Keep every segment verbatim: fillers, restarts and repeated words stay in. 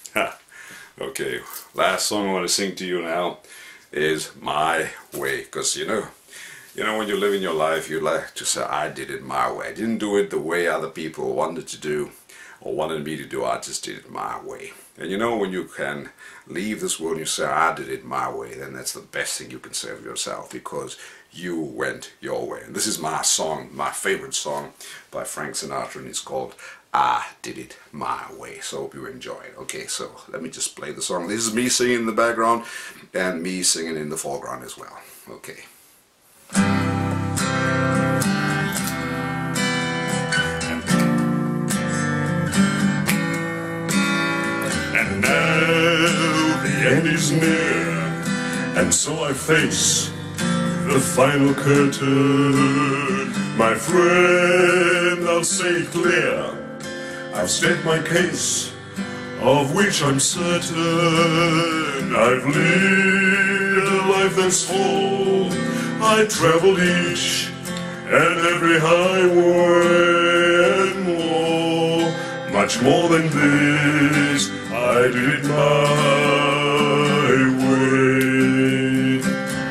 Okay, last song I want to sing to you now is My Way, because you know, you know when you live in your life, you like to say, I did it my way. I didn't do it the way other people wanted to do or wanted me to do. I just did it my way. And you know, when you can leave this world and you say, I did it my way, then that's the best thing you can say of yourself, because you went your way. And this is my song, my favorite song by Frank Sinatra, and it's called I Did It My Way. So I hope you enjoy it. Okay, so let me just play the song. This is me singing in the background and me singing in the foreground as well. Okay. And now the end is near, and so I face the final curtain. My friend, I'll say it clear, I've stated my case, of which I'm certain. I've lived a life that's full. I traveled each and every highway and more. Much more than this, I did it my way.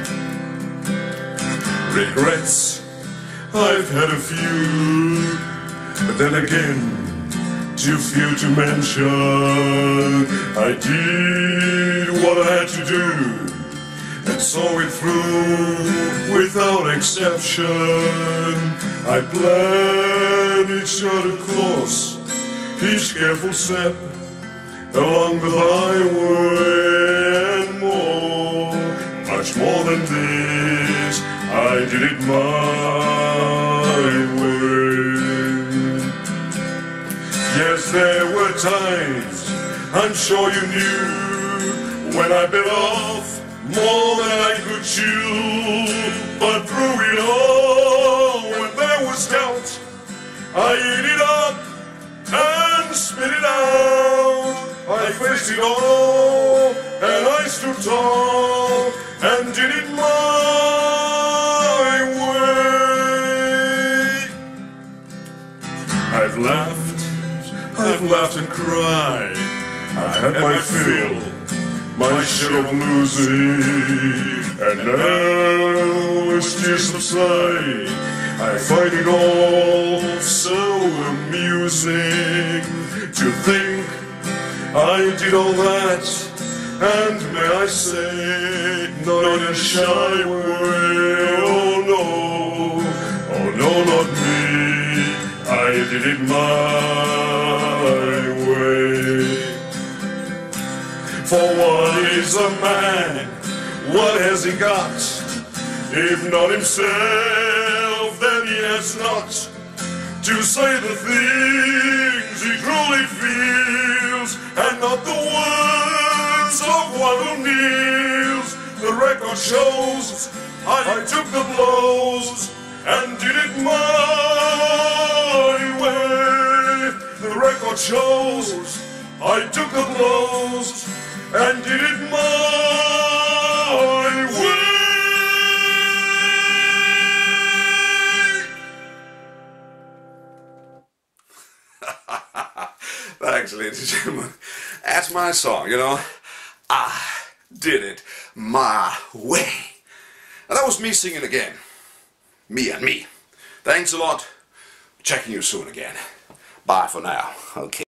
Regrets, I've had a few, but then again, too few to mention. I did what I had to do and saw it through without exception. I planned each other course, each careful step along the highway and more. Much more than this, I did it my way. Yes, there were times, I'm sure you knew, when I bit off more than I could chew. But through it all, when there was doubt, I ate it up and spit it out. I faced it all, and I stood tall, and did it my way. I've laughed, I've laughed and cried, I've had my fill, my share of losing, and now as tears subside, I find it all so amusing to think I did all that, and may I say, not in a shy way. Oh no, oh no, not me, I did it my way. For what is a man, what has he got? If not himself, then he has not to say the things he truly feels, and not the words of one who kneels. The record shows I took the blows and did it my way. The record shows I took the blows and did it my way. Thanks, ladies and gentlemen. That's my song, you know. I did it my way. And that was me singing again. Me and me. Thanks a lot. Checking you soon again. Bye for now. Okay.